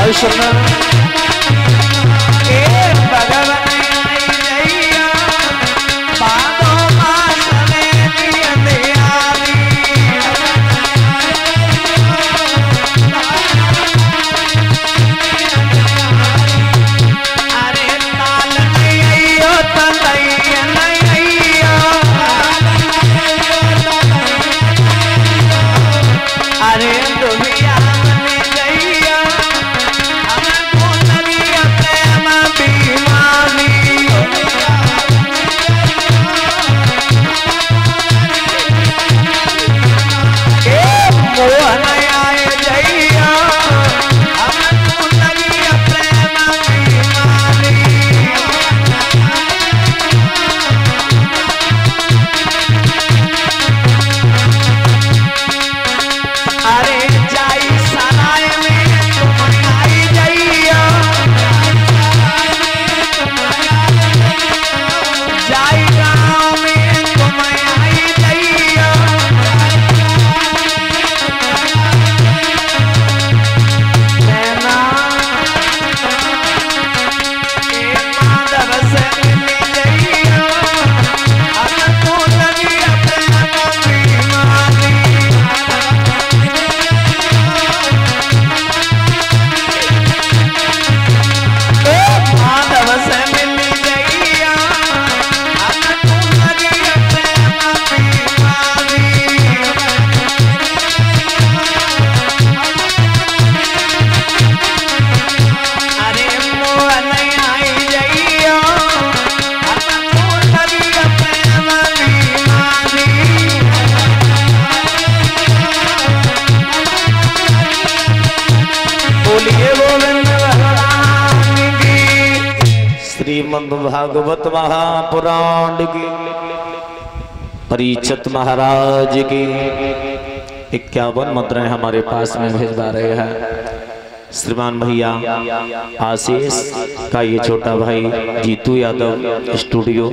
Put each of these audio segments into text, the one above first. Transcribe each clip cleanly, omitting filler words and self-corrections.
सुन भागवत महापुराण की परीक्षित महाराज की 51 मुद्राएं हमारे पास में भिजवा रहे हैं। श्रीमान भैया आशीष का ये छोटा भाई जीतू यादव स्टूडियो।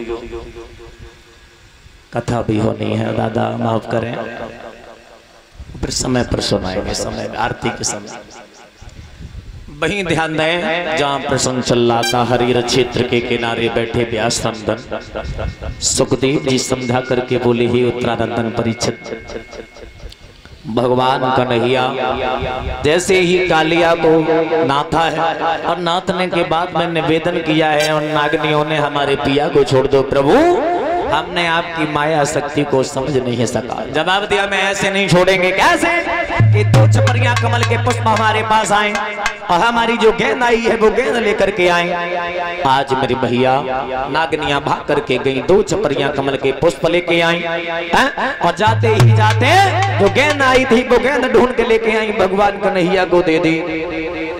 कथा भी होनी है दादा, माफ करें, फिर समय पर सुनाएंगे, समय आरती के समय। वहीं ध्यान दें जहाँ प्रसंग चल रहा था, हरिहर क्षेत्र के किनारे बैठे व्यास नंदन सुखदेव जी समझा करके बोले, ही उत्तरानंदन परीक्षित भगवान कन्हैया जैसे ही कालिया को नाथा है और नाथने के बाद में निवेदन किया है और नागनियों ने हमारे पिया को छोड़ दो प्रभु, हमने आपकी माया शक्ति को समझ नहीं सका। जवाब दिया मैं ऐसे नहीं छोड़ेंगे। कैसे कि 2 छपरियां कमल के पुष्प हमारे पास आए और हमारी जो गेंद आई है वो गेंद लेकर के आए। आज मेरी भैया नागनियां भाग करके गई, 2 छपरियां कमल के पुष्प लेके आई और जाते ही जाते जो गेंद आई थी वो गेंद ढूंढ के लेके आई, भगवान कन्हैया को दे दी।